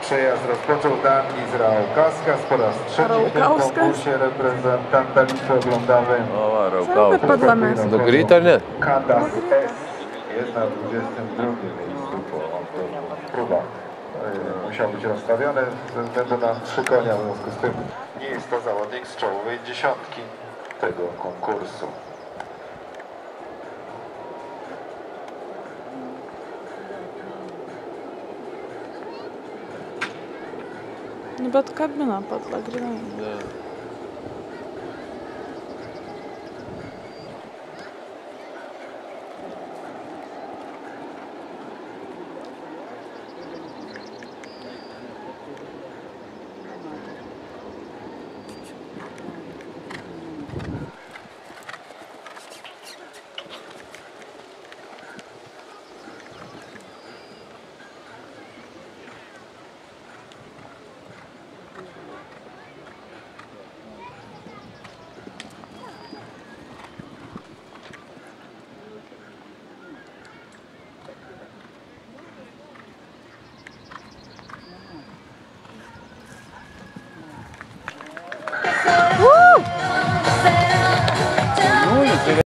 Przejazd rozpoczął Dani z Raukauskas po raz trzeci w tym konkursie reprezentanta Litwy oglądamy. O, Raukauskas. Do Grita nie? Kadas S jest na 22 miejscu po próbach. Musiał być rozstawiony ze względu na 3 konia, w związku z tym nie jest to zawodnik z czołowej dziesiątki tego konkursu. No bo to kabina padła, grywają.